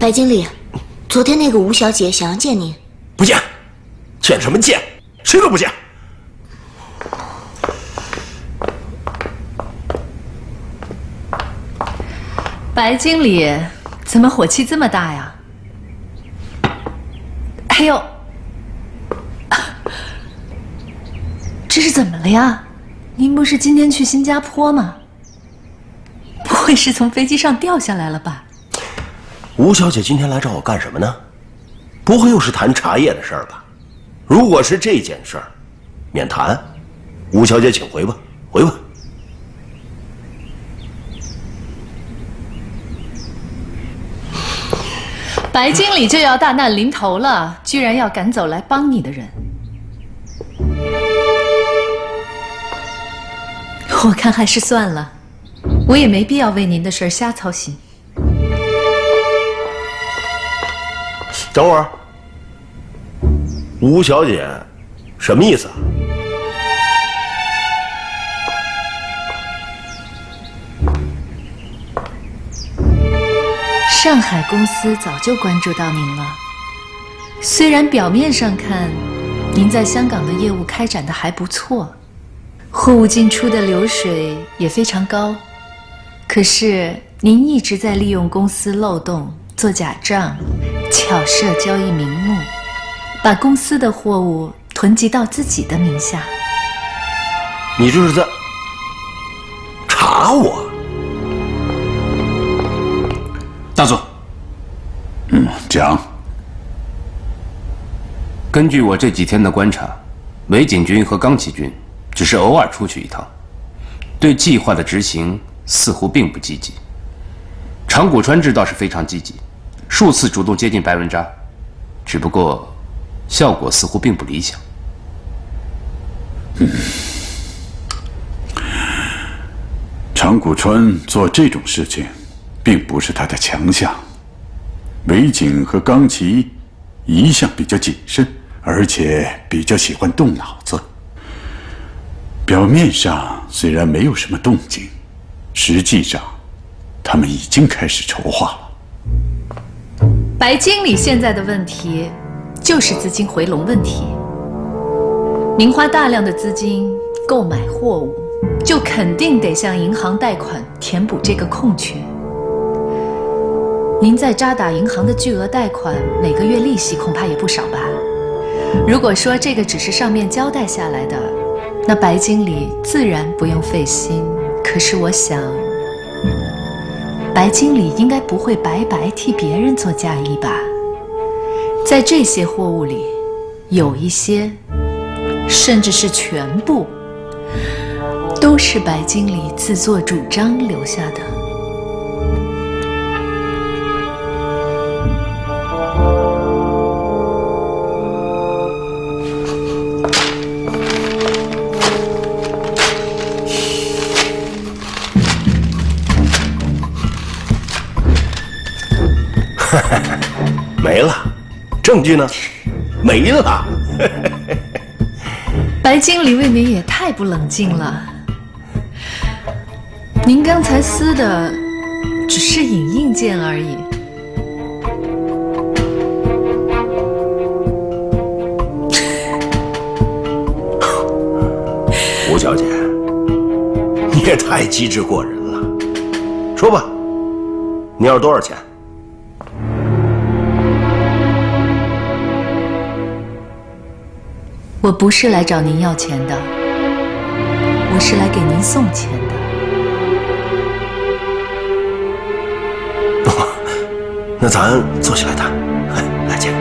白经理，昨天那个吴小姐想要见您。 不见，见什么见？谁都不见。 白经理，怎么火气这么大呀？哎呦，这是怎么了呀？您不是今天去新加坡吗？不会是从飞机上掉下来了吧？ 吴小姐今天来找我干什么呢？不会又是谈茶叶的事儿吧？如果是这件事儿，免谈。吴小姐，请回吧，回吧。 白经理就要大难临头了，居然要赶走来帮你的人，我看还是算了，我也没必要为您的事儿瞎操心。 等会儿，吴小姐，什么意思啊？ 上海公司早就关注到您了，虽然表面上看，您在香港的业务开展的还不错，货物进出的流水也非常高，可是您一直在利用公司漏洞做假账，巧设交易名目，把公司的货物囤积到自己的名下。 你这是在查我？ 大佐， 讲。 根据我这几天的观察，韦锦军和刚启军只是偶尔出去一趟，对计划的执行似乎并不积极。长谷川知倒是非常积极，数次主动接近白文扎，只不过效果似乎并不理想。 长谷川做这种事情，并不是他的强项。韦景和冈崎一向比较谨慎，而且比较喜欢动脑子。表面上虽然没有什么动静，实际上他们已经开始筹划了。 白经理现在的问题就是资金回笼问题。您花大量的资金购买货物，就肯定得向银行贷款填补这个空缺。您在渣打银行的巨额贷款，每个月利息恐怕也不少吧？如果说这个只是上面交代下来的，那白经理自然不用费心。可是我想，白经理应该不会白白替别人做嫁衣吧？在这些货物里，有一些，甚至是全部，都是白经理自作主张留下的。 没了，证据呢？没了。 白经理未免也太不冷静了。您刚才撕的只是影印件而已。 吴小姐，你也太机智过人了。说吧，你要多少钱？ 我不是来找您要钱的，我是来给您送钱的。 那咱坐下来谈。来，姐。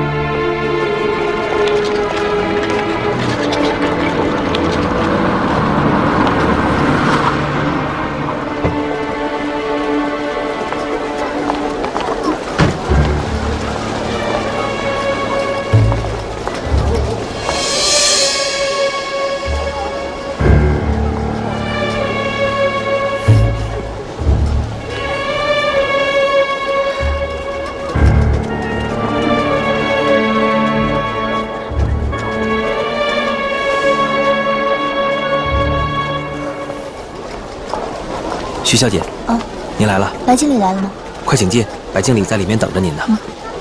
徐小姐，您来了。 白经理来了吗？ 快请进，白经理在里面等着您呢。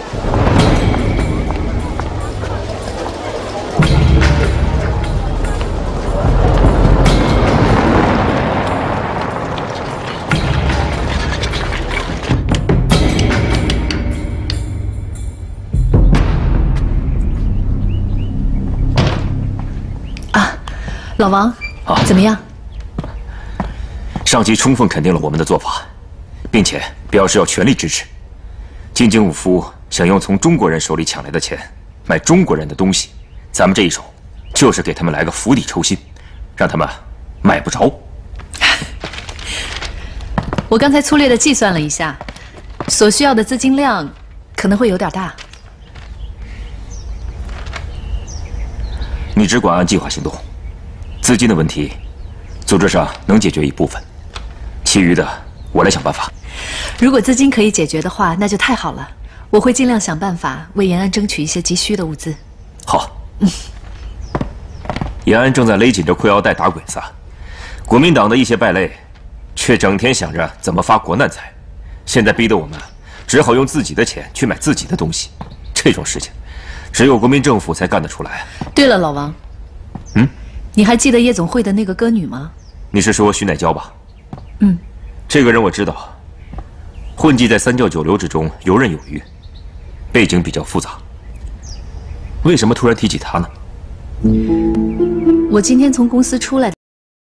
老王，怎么样？ 上级充分肯定了我们的做法，并且表示要全力支持。金井武夫想用从中国人手里抢来的钱买中国人的东西，咱们这一手就是给他们来个釜底抽薪，让他们买不着。 我刚才粗略的计算了一下，所需要的资金量可能会有点大。 你只管按计划行动。资金的问题，组织上能解决一部分，其余的我来想办法。 如果资金可以解决的话，那就太好了。我会尽量想办法为延安争取一些急需的物资。 好。延安正在勒紧着裤腰带打鬼子，国民党的一些败类，却整天想着怎么发国难财，现在逼得我们只好用自己的钱去买自己的东西。这种事情，只有国民政府才干得出来。 对了，老王。你还记得夜总会的那个歌女吗？ 你是说徐乃娇吧？ 嗯， 这个人我知道，混迹在三教九流之中，游刃有余，背景比较复杂。为什么突然提起她呢？ 我今天从公司出来。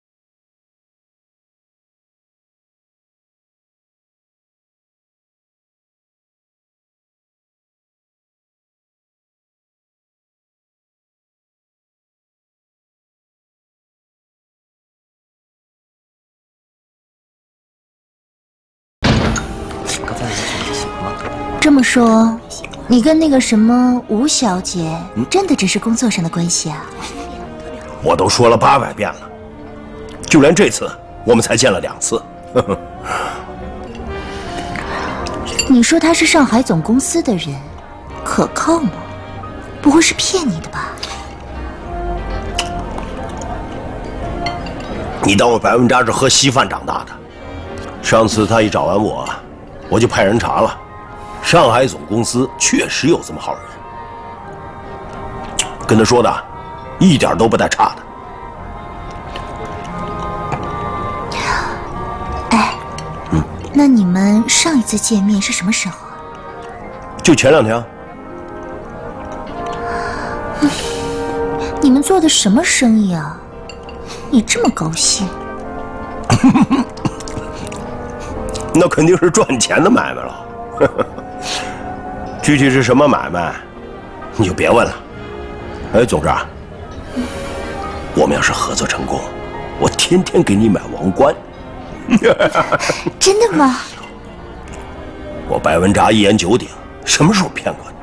这么说，你跟那个什么吴小姐，真的只是工作上的关系啊？ 我都说了800遍了，就连这次我们才见了2次。 你说他是上海总公司的人，可靠吗？不会是骗你的吧？ 你当我白文扎是喝稀饭长大的？上次他一找完我就派人查了，上海总公司确实有这么号人，跟他说的一点都不带差的。 哎，那你们上一次见面是什么时候啊？ 就前2天。 你们做的什么生意啊？你这么高兴？ 那肯定是赚钱的买卖了。具体是什么买卖，你就别问了。哎，总之啊，我们要是合作成功，我天天给你买王冠。 真的吗？ 我白文扎一言九鼎，什么时候骗过你？